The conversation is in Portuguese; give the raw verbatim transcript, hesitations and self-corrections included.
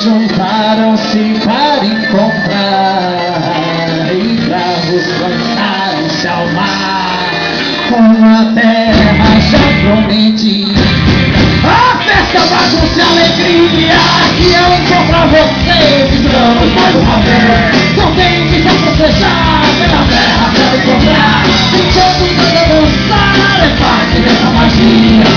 juntaram-se para encontrar e bravos lançaram-se ao mar, com a terra já prometida. A festa, bagunça e alegria que eu encontro pra você, vibramos mais uma vez. Não tem que se protejar pela terra pra encontrar, e todo mundo dançar é parte dessa magia.